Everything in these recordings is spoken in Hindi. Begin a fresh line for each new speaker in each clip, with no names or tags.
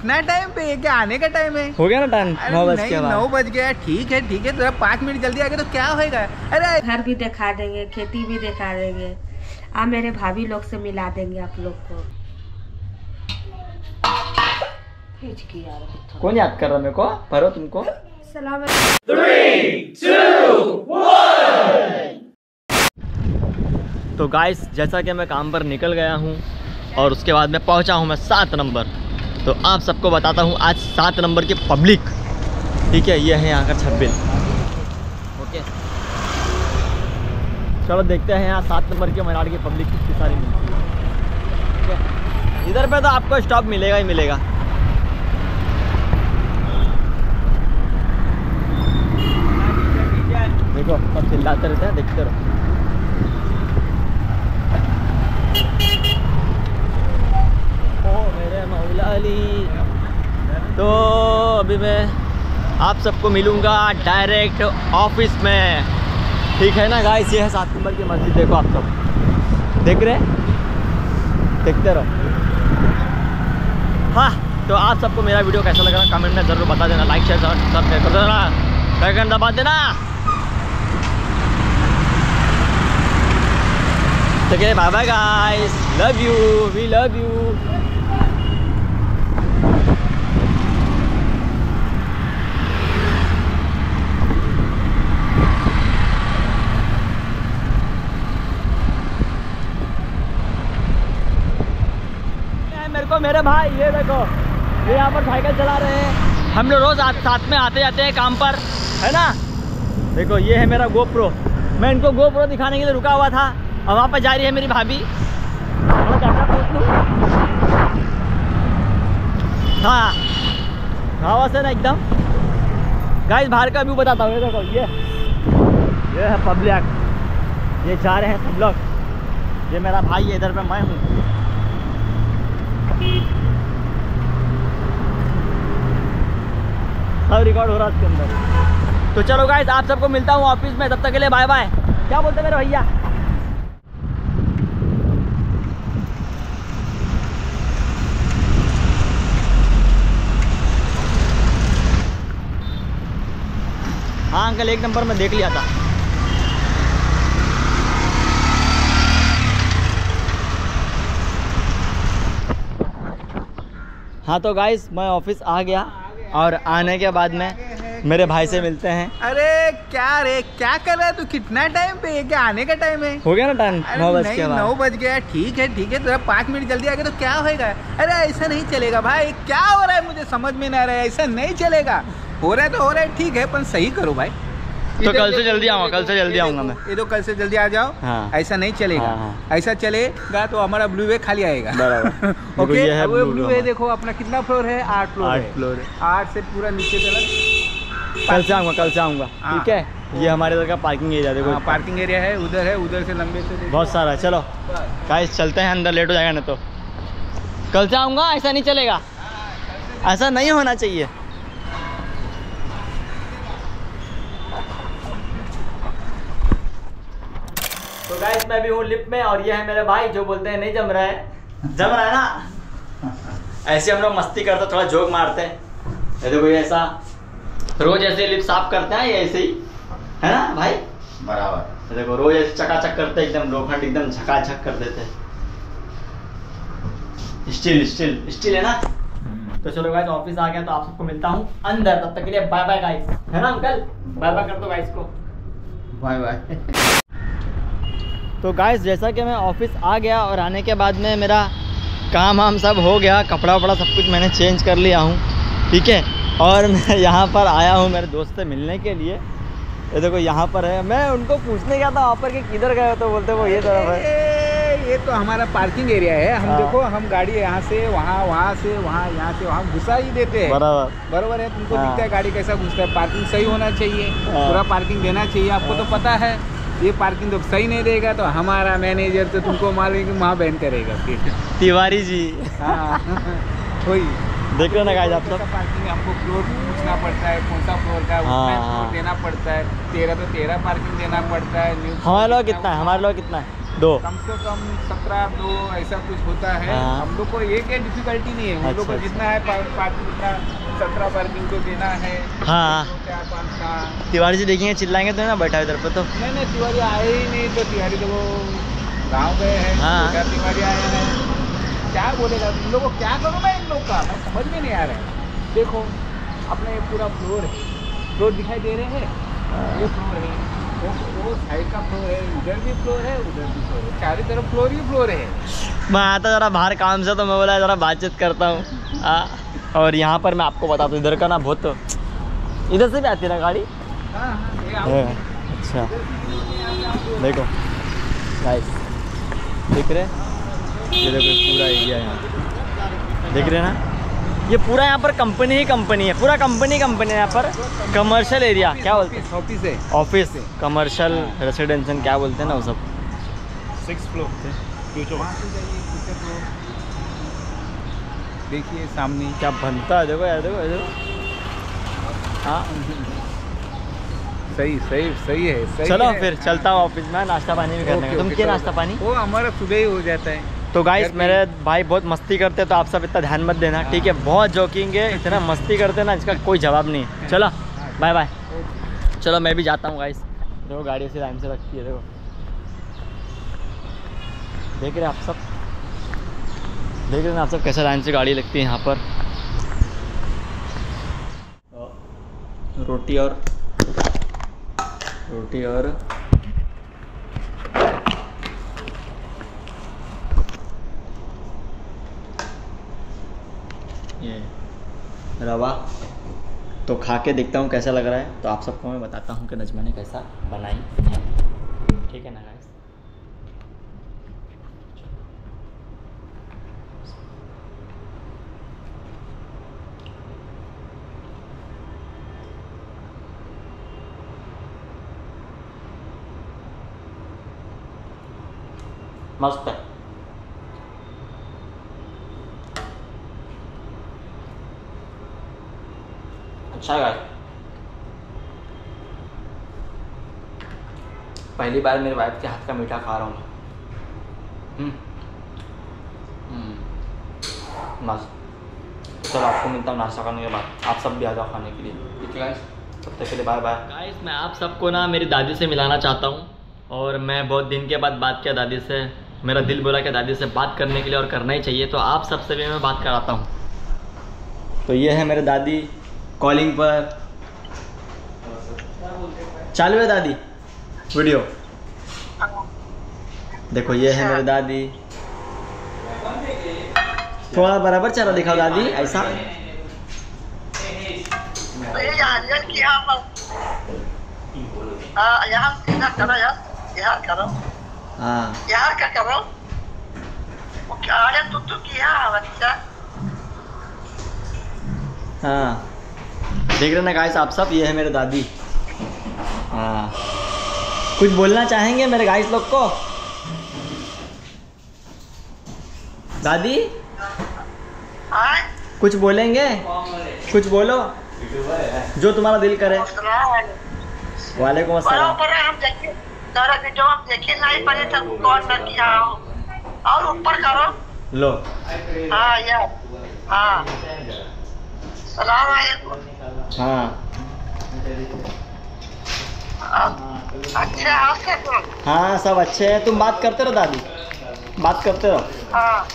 कितना टाइम पे? क्या आने का टाइम है?
हो गया ना टाइम? 9 बज के बाद।
9 बज गया। ठीक है तो 5 मिनट जल्दी आ गए तो क्या होएगा? अरे
घर भी दिखा देंगे, खेती भी दिखा देंगे। आप मेरे भाभी लोग से मिला देंगे आप लोग को।
कौन याद कर रहा मेरे को? भरो तुमको।
सलाम।
3, 2, 1। तो गाइस जैसा कि मैं काम पर निकल गया हूँ और उसके बाद मैं पहुँचा हूँ मैं 7 नंबर। तो आप सबको बताता हूँ आज 7 नंबर की पब्लिक, ठीक है, ये है यहाँ का छब्बिल। ओके चलो देखते हैं यहाँ 7 नंबर के मनाड़ की पब्लिक कितनी सारी मिलती है। ठीक है, इधर पे तो आपको स्टॉप मिलेगा ही मिलेगा। देखो सब चिल्लाते रहते हैं, देखते रहो। ओ मेरे मौला अली। तो अभी मैं आप सबको मिलूंगा डायरेक्ट ऑफिस में, ठीक है ना गाइस? ये है 7 नंबर की मस्जिद, देखो आप सब देख रहे हैं, देखते रहो। हाँ तो आप सबको मेरा वीडियो कैसा लग रहा है कमेंट में ज़रूर बता देना। लाइक शेयर सब्सक्राइब कर देना, बैकन दबा देना। तो क्या, bye bye guys, love you, we love you. मेरे को मेरे भाई ये देखो, ये यहाँ पर साइकिल चला रहे हैं। हम लोग रोज साथ में आते जाते हैं काम पर, है ना? देखो ये है मेरा गोप्रो, मैं इनको गोप्रो दिखाने के लिए रुका हुआ था और वहाँ पर जा रही है मेरी भाभी। हाँ हवा से ना एकदम। गाइस बाहर का व्यू बताता हूँ, ये देखो ये है पब्लिक, ये जा रहे हैं सब लोग। ये मेरा भाई है, इधर पे मैं हूँ। सब रिकॉर्ड हो रहा है इसके अंदर। तो चलो गाइस आप सबको मिलता हूँ ऑफिस में, तब तक के लिए बाय बाय। क्या बोलते मेरे भैया? हाँ अंकल 1 नंबर में देख लिया था। हाँ तो गाइस मैं ऑफिस आ गया और आने के बाद में मेरे भाई से मिलते हैं।
अरे क्या कर रहा है तू? कितना टाइम पे? क्या आने का टाइम है?
हो गया ना टाइम? 9 बज के बाद।
9 बज गया। ठीक है तो 5 मिनट जल्दी आ गए तो क्या होएगा? अरे ऐसा नहीं चलेगा भाई। क्या हो रहा है मुझे समझ में नहीं आ रहा है। ऐसा नहीं चलेगा। हो रहा है तो हो रहा है, ठीक है, पर सही करो भाई।
तो कल से जल्दी आऊँगा, कल से जल्दी आऊँगा मैं।
ये तो कल से जल्दी आ जाओ।
हाँ।
ऐसा नहीं चलेगा।
हाँ।
ऐसा चलेगा तो हमारा ब्लू वे खाली आएगा।
बराबर।
ओके
ये है
अब ब्लू वे देखो अपना कितना फ्लोर है? 8 फ्लोर है। 8 से पूरा नीचे तक।
कल से आऊँगा, ठीक है। ये हमारे इधर का पार्किंग एरिया देखो।
पार्किंग एरिया है, उधर है, उधर से लंबे से
बहुत सारा। चलो गाइस चलते हैं अंदर, लेट हो जाएगा ना। तो कल से आऊँगा, ऐसा नहीं चलेगा, ऐसा नहीं होना चाहिए। तो गाइस मैं भी हूँ लिफ्ट में और ये है मेरे भाई जो बोलते हैं नहीं जम रहा है। जम रहा है ना? ऐसे हम लोग मस्ती करते, थोड़ा जोक मारते हैं। ये देखो ये ऐसा रोज ऐसे लिफ्ट साफ करते हैं, ये ऐसे ही है ना भाई? बराबर। देखो रोज ऐसे चकाचक करते हैं, एकदम लोखंड एकदम झकाझक कर देते हैं। स्टील है ना? तो चलो गाइस ऑफिस आ गया तो आप सबको मिलता हूँ अंदर, तब तक के लिए बाय बाय गाइस, है ना अंकल? बाय बाय कर दो गाइस को।
Bye bye.
तो गाइस जैसा कि मैं ऑफिस आ गया और आने के बाद में मेरा काम वाम सब हो गया, कपड़ा वपड़ा सब कुछ मैंने चेंज कर लिया हूँ, ठीक है। और मैं यहाँ पर आया हूँ मेरे दोस्त से मिलने के लिए। ये देखो यहाँ पर है, मैं उनको पूछने गया था वहाँ पर कि किधर गए हो, तो बोलते वो ये तरफ है।
ये तो हमारा पार्किंग एरिया है। हम देखो हम गाड़ी यहाँ से वहाँ, वहाँ से वहाँ, यहाँ से वहाँ घुसा ही देते हैं। बराबर है। तुमको दिखता है गाड़ी कैसा घुसता है? पार्किंग सही होना चाहिए, पूरा पार्किंग देना चाहिए। आपको तो पता है ये पार्किंग तो सही नहीं देगा तो हमारा मैनेजर तो तुमको मारेगा, वहाँ बैन करेगा फिर।
तिवारी जी।
हाँ वही।
देख रहे हो ना गाइस आप सब।
पार्किंग हमको फ्लोर पूछना पड़ता है, कौन सा फ्लोर का फ्लोर देना पड़ता है। 13 पार्किंग देना पड़ता है।
हमारे लोग कितना है? हमारे लोग कितना है? 2
कम से कम 17 2 ऐसा कुछ होता है। हम लोग को एक डिफिकल्टी नहीं है। हम लोग को जितना है पार्किंग उतना 17 पार्किंग को देना है।
हाँ तिवारी जी देखेंगे चिल्लाएंगे तो ना बैठा इधर पे तो।
नहीं तिवारी आए ही नहीं तो तिवारी तो वो गाँव गए हैं। हाँ तिवारी आए हैं, क्या बोलेगा तुम लोग को? क्या करूँ मैं इन लोग का? मैं समझ में नहीं आ रहा है। देखो अपने पूरा फ्लोर है, फ्लोर दिखाई दे रहे हैं। ये फ्लोर है, वो साइड का फ्लोर है, उधर भी फ्लोर है, उधर भी फ्लोर है, चारों तरफ फ्लोर ही फ्लोर है।
मैं आता जरा बाहर काम से तो मैं बोला ज़रा बातचीत करता हूँ। और यहाँ पर मैं आपको बताता हूँ इधर का ना बहुत, इधर से भी आती है ना गाड़ी। अच्छा देखो गाइस, देख रहे ये देखो पूरा एरिया यहाँ देख रहे ना। ये पूरा यहाँ पर कंपनी ही कंपनी है, पूरा कंपनी है यहाँ पर। कमर्शियल एरिया क्या बोलते हैं?
ऑफिस है,
ऑफिस कमर्शियल रेसिडेंशियल क्या बोलते हैं ना वो सब।
6 फ्लोर से देखिए सामने
क्या बनता है। देखो यार देखो। हाँ सही है। चलो फिर चलता हूँ ऑफिस में, नाश्ता पानी भी करने का। तुम क्या नाश्ता पानी?
वो हमारा सुबह ही हो जाता है।
तो गाइस मेरे भाई बहुत मस्ती करते हैं, तो आप सब इतना ध्यान मत देना, ठीक है? बहुत जोकिंग है, इतना मस्ती करते हैं ना, इसका कोई जवाब नहीं है। चलो बाय बाय। चलो मैं भी जाता हूँ गाइस। देखो गाड़ी से लाइन से रखती है, देखो देख रहे हैं आप सब कैसे लाइन से गाड़ी लगती है यहाँ पर। रोटी और ये रवा तो खा के देखता हूँ कैसा लग रहा है, तो आप सबको मैं बताता हूँ कि नजमा ने कैसा बनाई, ठीक है ना गाइस? मस्त है। अच्छा गाइस, पहली बार मेरे वाइफ के हाथ का मीठा खा रहा हूँ। मस्त। तो चलो आपको मिलता हूँ नाश्ता करने के बाद, आप सब भी आ जाओ खाने के लिए, ठीक है गाइस? तब तक के लिए बाय बाय। गाइस मैं आप सबको ना मेरी दादी से मिलाना चाहता हूँ, और मैं बहुत दिन के बाद बात किया दादी से। मेरा दिल बोला कि दादी से बात करने के लिए, और करना ही चाहिए, तो आप सबसे भी मैं बात कराता हूँ। तो ये है मेरे दादी कॉलिंग पर। चालू है दादी वीडियो? देखो ये है मेरी दादी। थोड़ा बराबर चला दिखाओ दादी, ऐसा। हाँ देख रहे ना गाइस आप सब, ये है मेरे दादी। हाँ कुछ बोलना चाहेंगे मेरे गाइस लोग को? दादी कुछ बोलेंगे? कुछ बोलो जो तुम्हारा दिल करे। वालेकुम अस्सलाम।
और ऊपर करो।
लो
हाँ यार, हाँ सलाम वालेकुम।
हाँ
अच्छा
हाँ सब अच्छे हैं। तुम बात करते रहो दादी, बात करते रहो।
हाँ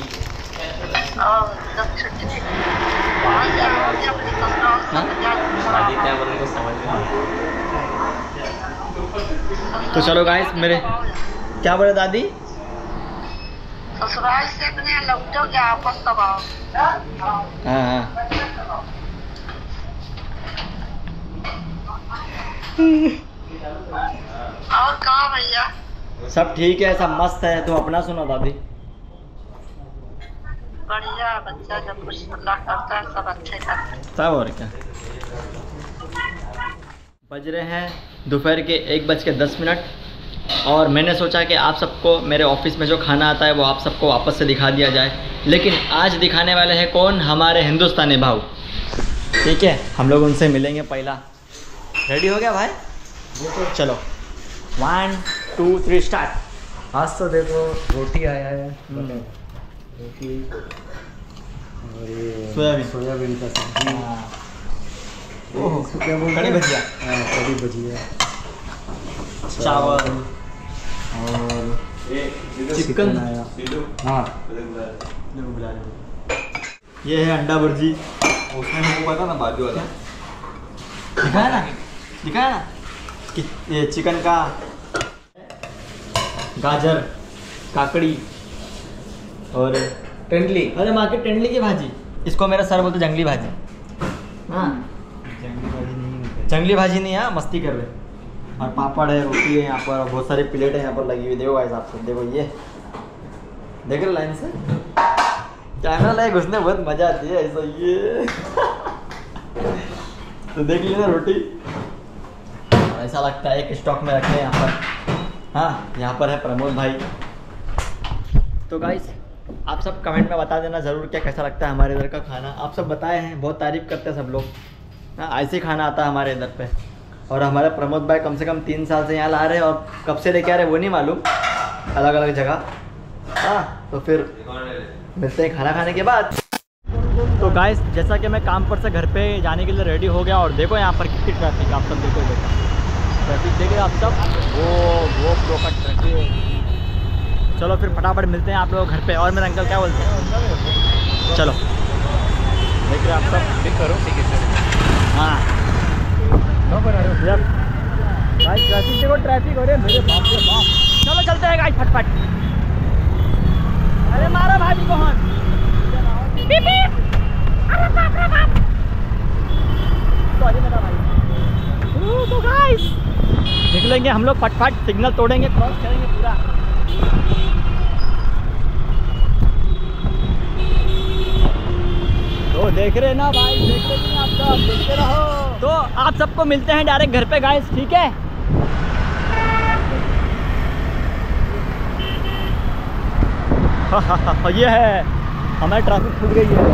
तो चलो गाइस मेरे, क्या बोले दादी?
ससुराल से अपने लौटोगे आपस तब आओ।
हाँ
और कहा भैया?
सब ठीक है, सब मस्त है। तुम अपना सुनो दादी।
बढ़िया बच्चा, जब कुछ अल्लाह करता है सब अच्छे करता है
सब। और क्या, बज रहे हैं दोपहर के 1:10, और मैंने सोचा कि आप सबको मेरे ऑफिस में जो खाना आता है वो आप सबको वापस से दिखा दिया जाए। लेकिन आज दिखाने वाले हैं कौन, हमारे हिंदुस्तानी भाव। ठीक है, हम लोग उनसे मिलेंगे पहला। रेडी हो गया भाई? चलो 1 2 3 स्टार्ट।
आज तो देखो रोटी आया है, रोटी और ये सोयाबीन का सब्जी। ओह क्या बोलते
कड़ी
हैं?
भजिया,
कड़ी भजिया,
चावल
और
चिकन।
आया। हाँ
ये है अंडा भुर्जी।
उसमें हमको पता ना बाजू वाला
दिखाया ना, दिखाया ना कि ये चिकन का, गाजर, काकड़ी और
टेंडली।
अरे माँ की टेंडली की भाजी, इसको मेरा सर बोलते जंगली भाजी। हाँ जंगली भाजी नहीं है, मस्ती कर रहे। और पापड़ है, रोटी है यहाँ पर, और बहुत सारी प्लेट है यहाँ पर लगी हुई। देखो गाइस आप सब देखो, ये देख रहे लाइन से कैमरा लाइक घुसने बहुत मजा आती है ऐसा। ये तो देख लेना रोटी, ऐसा लगता है एक स्टॉक में रखे हैं यहाँ पर। हाँ यहाँ पर है प्रमोद भाई। तो गाइस आप सब कमेंट में बता देना ज़रूर क्या कैसा लगता है हमारे इधर का खाना। आप सब बताए हैं, बहुत तारीफ़ करते हैं सब लोग। हाँ ऐसे ही खाना आता है हमारे इधर पे। और हमारे प्रमोद भाई कम से कम 3 साल से यहाँ ला रहे हैं, और कब से लेके आ रहे हैं वो नहीं मालूम, अलग अलग जगह। हाँ तो फिर मिलते हैं खाना खाने के बाद। तो गाइस जैसा कि मैं काम पर से घर पे जाने के लिए रेडी हो गया, और देखो यहाँ पर कितनी ट्रैफिक, आप सब देखो, ट्रैफिक देखिए आप सब, वो फ्लो का ट्रैफिक। चलो फिर फटाफट मिलते हैं आप लोग घर पे। और मेरे अंकल क्या बोलते हैं? चलो देख रहे आप सब,
ठीक करो, ठीक है।
हाँ गाइस ट्रैफिक देखो, ट्रैफिक हो रही है मेरे बाप रे बाप। चलो चलते हैं गाइस फटफट। अरे मारा भाभी को हॉर्न। सॉरी मेरा भाई। तो गाइस निकलेंगे हम लोग फटफट, सिग्नल तोड़ेंगे, क्रॉस करेंगे पूरा। तो देख रहे ना भाई, देख रहे हैं आप सब, देखते रहो। तो आप सबको मिलते हैं डायरेक्ट घर पे गाइस, ठीक है? ये है हमारी ट्रैफिक खुल गई है।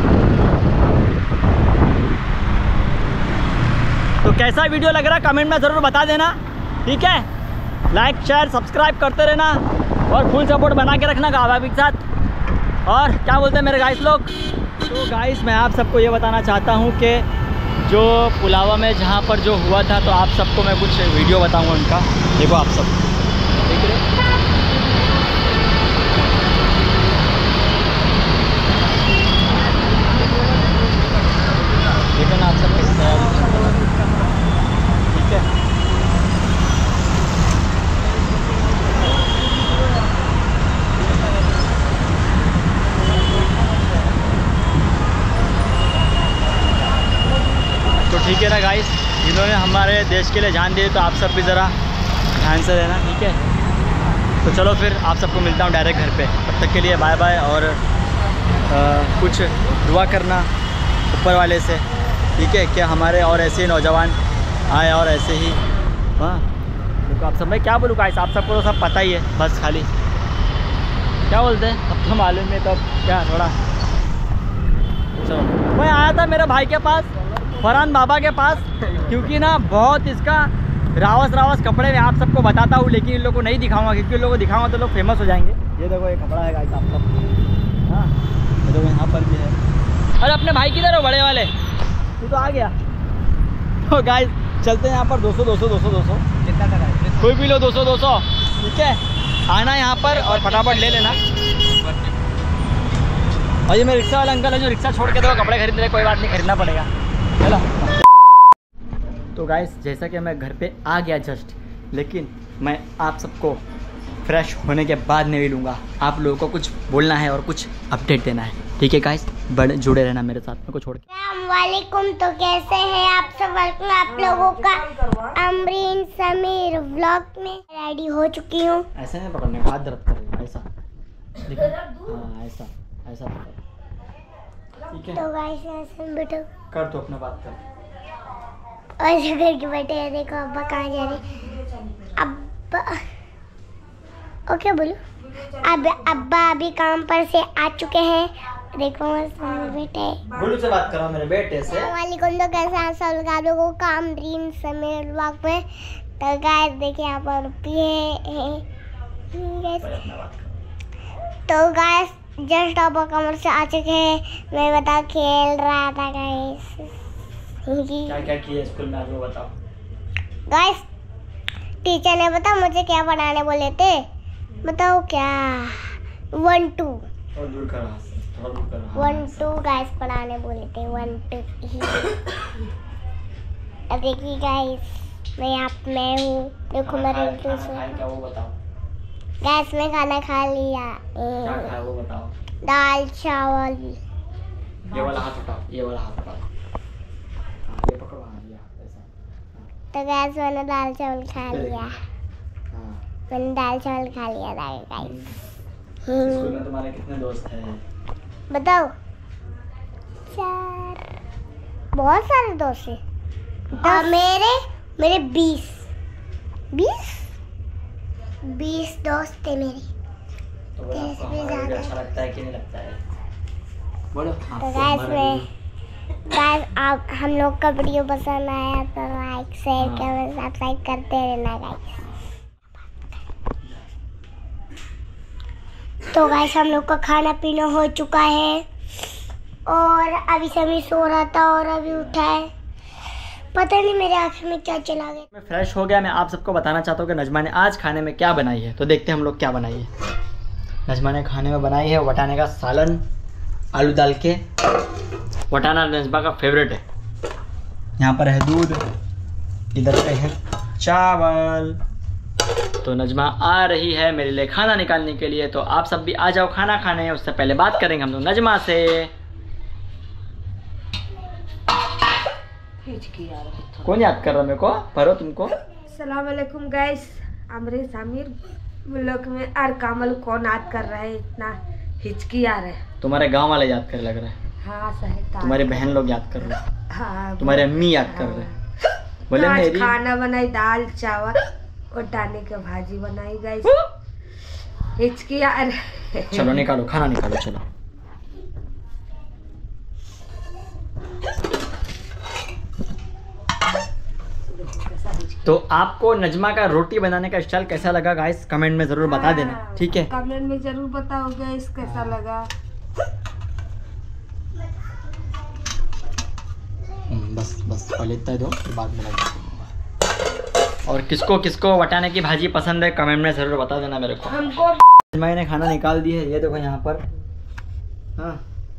तो कैसा वीडियो लग रहा है कमेंट में ज़रूर बता देना, ठीक है? लाइक शेयर सब्सक्राइब करते रहना, और फुल सपोर्ट बना के रखना भाभी के साथ। और क्या बोलते हैं मेरे गाइस लोग? तो गाइस मैं आप सबको ये बताना चाहता हूँ कि जो पुलावा में जहाँ पर जो हुआ था, तो आप सबको मैं कुछ वीडियो बताऊँगा उनका। देखो आप सब देख रहे, देखो ना आप सब कैसे तैयारी, ठीक है? तो ठीक है ना गाइस, जिन्होंने हमारे देश के लिए जान दी, तो आप सब भी ज़रा ध्यान से रहना, ठीक है? तो चलो फिर आप सबको मिलता हूँ डायरेक्ट घर पे। तब तक के लिए बाय बाय, और कुछ दुआ करना ऊपर वाले से, ठीक है? क्या हमारे और ऐसे ही नौजवान आए, और ऐसे ही। हाँ देखो आप सब, मैं क्या बोलूँ गाइस, आप सबको तो सब पता ही है, बस खाली क्या बोलते हैं अब तो मालूम नहीं, तब क्या थोड़ा। चलो मैं आया था मेरे भाई के पास, फरहान बाबा के पास, क्योंकि ना बहुत इसका रावस कपड़े में आप सबको बताता हूँ, लेकिन इन लोगों को नहीं दिखाऊंगा, क्योंकि इन लोगों को दिखाऊंगा तो लोग फेमस हो जाएंगे। ये देखो ये कपड़ा है गाइस आप सब। हाँ ये देखो यहाँ पर भी है। अरे अपने भाई किधर हो बड़े वाले? तू तो आ गया। तो गाइस चलते हैं यहाँ पर 200
कितना का है?
कोई भी लो 200 ठीक है? आना यहाँ पर और फटाफट ले लेना। और ये मेरे रिक्शा वाला अंकल है जो रिक्शा छोड़ के दो कपड़े खरीद रहे, कोई बात नहीं, खरीदना पड़ेगा। चलो तो गाइस जैसा कि मैं घर पे आ गया जस्ट, लेकिन मैं आप सबको फ्रेश होने के बाद नहीं मिलूँगा। आप लोगों को कुछ बोलना है और कुछ अपडेट देना है, ठीक है गाइस? बड़े जुड़े रहना मेरे साथ, मेरे को छोड़ के।
अस्सलामुअलैकुम। तो कैसे हैं आप सब? वेलकम आप लोगों का अमरीन समीर व्लॉग में। रेडी हो चुकी हूँ।
ऐसे नहीं पकड़ने, हाथ दर्द करेगा, ऐसा देखो। हाँ ऐसा ऐसा पकड़, ठीक है?
तो गाइस ऐसे बैठो,
कर तो अपना बात कर।
ऐसे करके बैठे हैं। देखो अब्बा कहाँ जा रहे? अब्बा ओके बोलो। अब अब्बा अभी काम पर से आ चुके हैं। देखो मेरे बेटे,
गुल्लू से बात करो मेरे बेटे से।
वालेकुम। तो कैसे हैं सब आप लोगों को अमरीन समीर व्लॉग में। तो गाइस देखिए यहाँ पर तो गाइस जस्ट अब कमर से आ चुके हैं। मैं बता खेल रहा था गाइस।
क्या क्या किया स्कूल में आज वो बताओ।
गाइस टीचर ने बता मुझे क्या पढ़ाने बोले थे, बताओ क्या। 1 2
और दूर कर हाथ से, थोड़ा दूर कर।
1 2 गाइस पढ़ाने बोले थे। 1 2 अब देखिए गाइस मैं हूँ। देखो मेरे
क्या वो बताओ।
गैस में खाना खा लिया।
क्या खाया वो बताओ।
दाल चावल।
ये वाला हाथ उठाओ, ये वाला हाथ उठाओ। ये पकड़ो, हाँ ये ऐसा।
तो गैस मैंने दाल चावल खा लिया।
हाँ।
मैंने दाल चावल खा लिया था गाइस।
स्कूल में तुम्हारे कितने दोस्त हैं?
बताओ। 4 बहुत सारे दोस्त हैं। और मेरे 20 दोस्त थे मेरे।
तो बोलो आपको हमारा वीडियो अच्छा लगता है कि नहीं लगता है? बोलो।
तो गाइस आप हम लोग का वीडियो पसंद आया तो लाइक शेयर कमेंट सब्सक्राइब करते रहना गाइस। तो गाइस हम लोग का खाना पीना हो चुका है और अभी सभी सो रहा था और अभी उठा है। पता नहीं मेरे आँख में क्या चला गया।
मैं फ्रेश हो गया। मैं आप सबको बताना चाहता हूँ कि नजमा ने आज खाने में क्या बनाई है। तो देखते हैं हम लोग क्या बनाई है। नजमा ने खाने में बनाई है वटाने का सालन, आलू डाल के। वटाना नजमा का फेवरेट है। यहाँ पर है दूध, इधर पे है चावल। तो नजमा आ रही है मेरे लिए खाना निकालने के लिए। तो आप सब भी आ जाओ खाना खाने। उससे पहले बात करेंगे हम लोग नजमा से। कौन याद कर रहा मेरे को? भरो तुमको।
अस्सलाम वालेकुम गाइस। अमरीन समीर व्लॉग में और कामल कौन याद कर रहा है? इतना हिचकी आ रहा है।
तुम्हारे गांव वाले याद कर लग रहा है।
हाँ सही।
तुम्हारे बहन लोग याद कर रहे हैं।
हाँ
तुम्हारे अम्मी याद कर रहे हैं। बोले
आज
मेरी
खाना बनाई दाल चावल और दाने की भाजी बनाई गाइस। हिचकी आ रहा है।
चलो निकालो खाना निकालो चलो। तो आपको नजमा का रोटी बनाने का स्टाइल कैसा लगा गाइस कमेंट में जरूर बता देना, ठीक है?
कमेंट में जरूर बताओ गाइस कैसा लगा।
बस पहले इतना दो फिर बाद में लगा। और किसको किसको वटाने की भाजी पसंद है कमेंट में जरूर बता देना मेरे को।
हमको
नजमा ने खाना निकाल दी है। ये देखो यहाँ पर। हाँ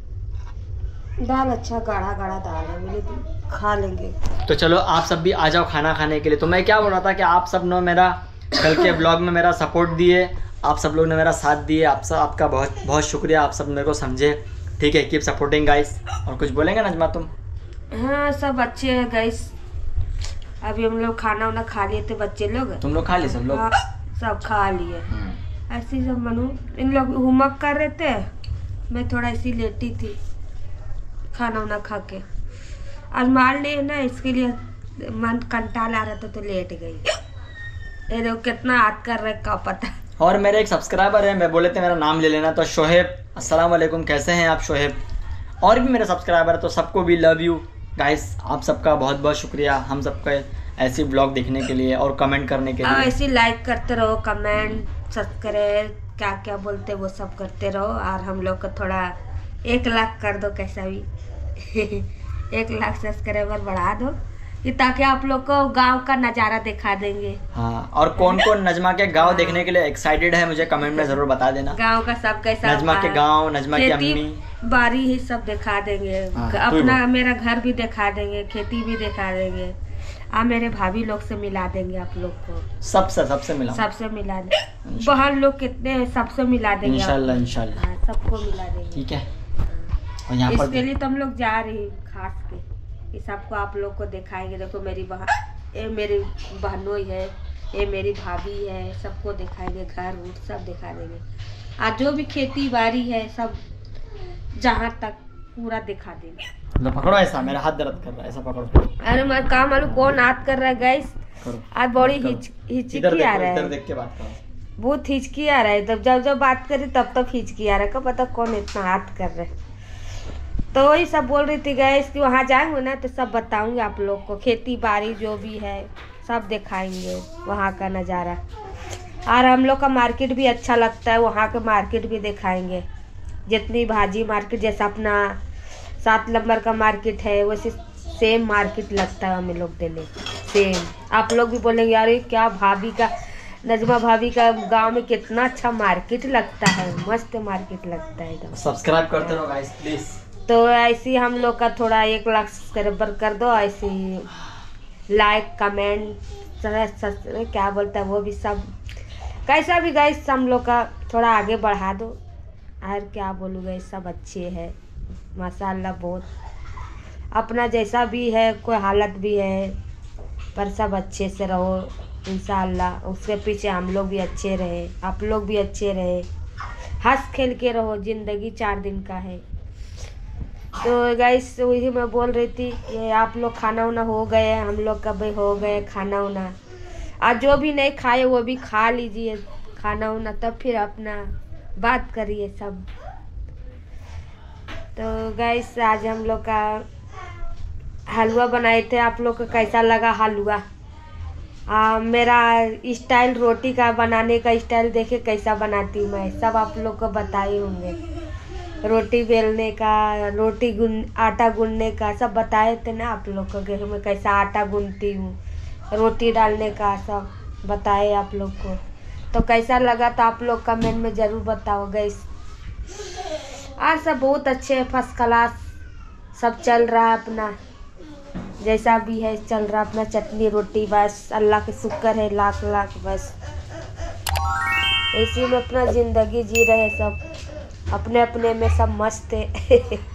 दाल अच्छा गाढ़ा गाढ़ा दाल है, बोले तो खा लेंगे।
तो चलो आप सब भी आ जाओ खाना खाने के लिए। तो मैं क्या बोल रहा था कि आप सब ने मेरा कल के ब्लॉग में मेरा सपोर्ट दिए, आप सब लोग ने मेरा साथ दिए। आपका बहुत बहुत शुक्रिया। आप सब मेरे को समझे, ठीक है? Keep supporting guys. और कुछ बोलेंगे नजमा तुम?
हाँ सब अच्छे हैं गाइस। अभी हम लोग खाना वाना खा लिए थे, बच्चे लोग।
तुम लोग खा लिए सब लोग?
हाँ, सब खा लिए। ऐसे ही सब मनु इन लोग होमवर्क कर रहे थे, मैं थोड़ा ऐसी लेटी थी खाना वाना खा के। आज माल नहीं है ना, इसके लिए मन कंटाल आ रहा था तो लेट गई। ये देखो कितना याद कर रहे का पता।
और मेरे एक सब्सक्राइबर है, मैं बोले थे मेरा नाम ले लेना, तो शोहेब। अस्सलाम वालेकुम, कैसे हैं आप शोहेब? और भी मेरे सब्सक्राइबर है, तो सबको भी लव यू गाइस। आप सबका बहुत बहुत शुक्रिया हम सबका ऐसी ब्लॉग देखने के लिए और कमेंट करने के लिए।
ऐसे लाइक करते रहो, कमेंट सब्सक्राइब क्या क्या बोलते वो सब करते रहो। और हम लोग को थोड़ा 1 लाख कर दो कैसा भी। 1 लाख सब्सक्राइबर बढ़ा दो कि ताकि आप लोग को गांव का नज़ारा दिखा देंगे।
हाँ, और कौन कौन नजमा के गांव देखने के लिए एक्साइटेड है मुझे कमेंट में जरूर बता देना।
गांव का सब कैसा
नजमा के गांव, नजमा की अम्मी
बारी ही सब दिखा देंगे। अपना मेरा घर भी दिखा देंगे, खेती भी दिखा देंगे। आप मेरे भाभी लोग से मिला देंगे आप लोग को।
सबसे मिला
देंगे। बहन लोग कितने हैं सबसे मिला देंगे
इंशाल्लाह इंशाल्लाह।
सबको मिला देंगे, ठीक है?
और यहाँ पर
इसके लिए तो हम लोग जा रहे हैं खास के, ये सबको आप लोग को दिखाएंगे। देखो मेरी बहन, ये मेरी बहनोई है, ये मेरी भाभी है, सबको दिखाएंगे। घर उर सब दिखा देंगे। आज जो भी खेती बाड़ी है सब जहाँ तक पूरा दिखा देंगे।
पकड़ो ऐसा, मेरा हाथ दर्द कर रहा है, ऐसा पकड़ो।
अरे मैं काम मालूम कौन याद कर रहा है गाइस। आज बड़ी हिचकी आ रहा है।
इधर देख के बात करो।
बहुत हिचकी आ रहा है, तब जब बात करी तब हिचकी आ रहा है, कब पता कौन इतना हाथ कर रहे। तो वही सब बोल रही थी गैस कि वहाँ जाएंगे ना तो सब बताऊंगे आप लोग को, खेती बाड़ी जो भी है सब दिखाएंगे वहाँ का नज़ारा। और हम लोग का मार्केट भी अच्छा लगता है, वहाँ का मार्केट भी दिखाएंगे। जितनी भाजी मार्केट जैसा अपना 7 नंबर का मार्केट है वैसे सेम मार्केट लगता है हमें लोग दिल्ली सेम। आप लोग भी बोलेंगे यार क्या भाभी का, नजमा भाभी का गांव में कितना अच्छा मार्केट लगता है, मस्त मार्केट लगता है एकदम।
सब्सक्राइब करते रहो गाइस प्लीज।
तो ऐसे हम लोग का थोड़ा 1 लाख सब्सक्राइबर कर दो, ऐसे लाइक कमेंट क्या बोलता है वो भी सब, कैसा भी गाइस हम लोग का थोड़ा आगे बढ़ा दो। और क्या बोलूँ गाइस, सब अच्छे है माशाल्लाह, बहुत अपना जैसा भी है कोई हालत भी है पर सब अच्छे से रहो इंशाल्लाह। उसके पीछे हम लोग भी अच्छे रहे, आप लोग भी अच्छे रहे, हंस खेल के रहो, ज़िंदगी 4 दिन का है। तो गाइस वही मैं बोल रही थी ये आप लोग खाना वाना हो गए, हम लोग का भी हो गए खाना वाना। आज जो भी नहीं खाए वो भी खा लीजिए खाना वाना, तब फिर अपना बात करिए सब। तो गाइस आज हम लोग का हलवा बनाए थे, आप लोग को कैसा लगा हलवा? मेरा स्टाइल रोटी का बनाने का स्टाइल देखे कैसा बनाती हूँ मैं, सब आप लोग को बताए होंगे। रोटी बेलने का, आटा गूंदने का सब बताए थे ना आप लोग को, कि मैं कैसा आटा गूंदती हूँ, रोटी डालने का सब बताए आप लोग को। तो कैसा लगा तो आप लोग कमेंट में ज़रूर बताओ गाइस। आज सब बहुत अच्छे है, फर्स्ट क्लास सब चल रहा है अपना, जैसा भी है चल रहा अपना, चटनी रोटी बस, अल्लाह के शुक्र है लाख लाख बस। इसी में अपना ज़िंदगी जी रहे सब, अपने अपने में सब मस्त है।